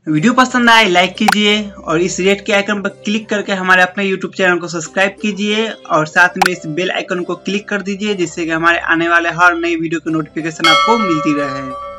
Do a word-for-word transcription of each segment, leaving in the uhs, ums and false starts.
Video पसंद आए like कीजिए और इस रेड के आइकन पर क्लिक करके हमारे अपने यूट्यूब चैनल को सब्सक्राइब कीजिए और साथ में इस बेल आइकन को क्लिक कर दीजिए जिससे कि हमारे आने वाले हर नई वीडियो की नोटिफिकेशन आपको मिलती रहे।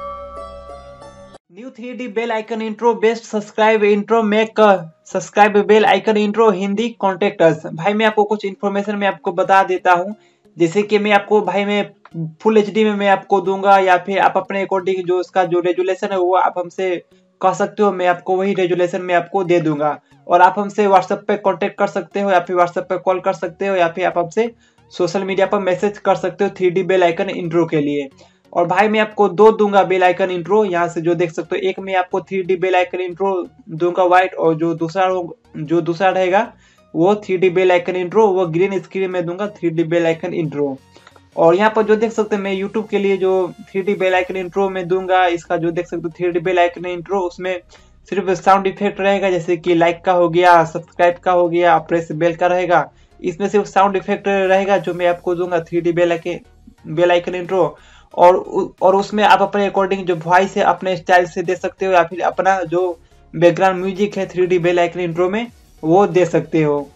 New three D bell icon intro best subscribe intro make subscribe bell icon intro Hindi contact us. भाई मैं आपको कुछ इन्फॉर्मेशन में आपको बता देता हूँ, जैसे कि मैं आपको भाई मैं फुल एच डी में मैं आपको दूंगा या फिर आप अपने अकॉर्डिंग जो उसका जो रेजुलेशन है वो आप हमसे कह सकते हो, मैं आपको वही रेजुलेशन में आपको दे दूंगा। और आप हमसे व्हाट्सएप पे कांटेक्ट कर सकते हो या फिर व्हाट्सएप पे कॉल कर सकते हो या फिर आप हमसे सोशल मीडिया पर मैसेज कर सकते हो three D bell icon intro के लिए। और भाई मैं आपको दो दूंगा बेल आइकन इंट्रो, यहाँ से जो देख सकते हो, एक में आपको three D bell icon intro दूंगा व्हाइट, और जो दूसरा जो दूसरा रहेगा वो three D bell icon intro वो ग्रीन स्क्रीन में दूंगा three D bell icon intro. और यहाँ पर जो देख सकते हैं मैं यूट्यूब के लिए जो three D bell icon intro में दूंगा, इसका जो देख सकते हो three D bell icon intro, उसमें सिर्फ साउंड इफेक्ट रहेगा, जैसे कि लाइक का हो गया, सब्सक्राइब का हो गया, प्रेस बेल का रहेगा, इसमें सिर्फ साउंड इफेक्ट रहेगा जो मैं आपको दूंगा three D bell icon bell icon intro. और और उसमें आप अपने अकॉर्डिंग जो वॉइस है अपने स्टाइल से दे सकते हो या फिर अपना जो बैकग्राउंड म्यूजिक है three D bell icon intro में वो दे सकते हो।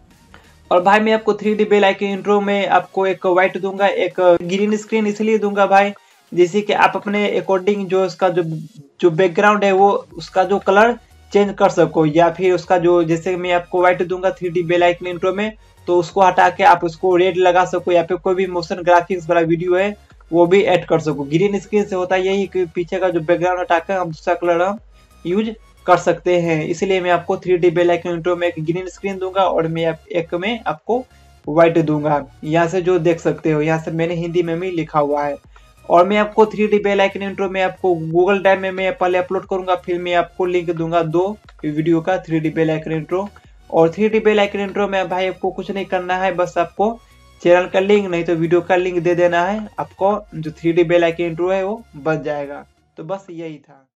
और भाई मैं आपको three D bell icon intro में आपको एक व्हाइट दूंगा, एक ग्रीन स्क्रीन इसलिए दूंगा भाई जैसे कि आप अपने अकॉर्डिंग जो उसका जो जो बैकग्राउंड है वो उसका जो कलर चेंज कर सको, या फिर उसका जो जैसे मैं आपको व्हाइट दूंगा three D bell icon intro में तो उसको हटा के आप उसको रेड लगा सको, या फिर कोई भी मोशन ग्राफिक्स वाला वीडियो है वो भी ऐड कर सको। ग्रीन स्क्रीन से होता है यही कि पीछे का जो बैकग्राउंड हटा कर हम दूसरा कलर हम यूज कर सकते हैं, इसलिए मैं आपको three D bell icon intro में एक ग्रीन स्क्रीन दूंगा और मैं आप, एक में आपको व्हाइट दूंगा। यहाँ से जो देख सकते हो यहाँ से मैंने हिंदी में भी लिखा हुआ है। और मैं आपको three D bell icon intro में आपको गूगल ड्राइव में मैं पहले अपलोड करूंगा, फिर मैं आपको लिंक दूंगा दो वीडियो का three D bell icon intro. और three D bell icon intro में भाई आपको कुछ नहीं करना है, बस आपको चैनल का लिंक नहीं तो वीडियो का लिंक दे देना है, आपको जो three D bell icon intro है वो बच जाएगा। तो बस यही था।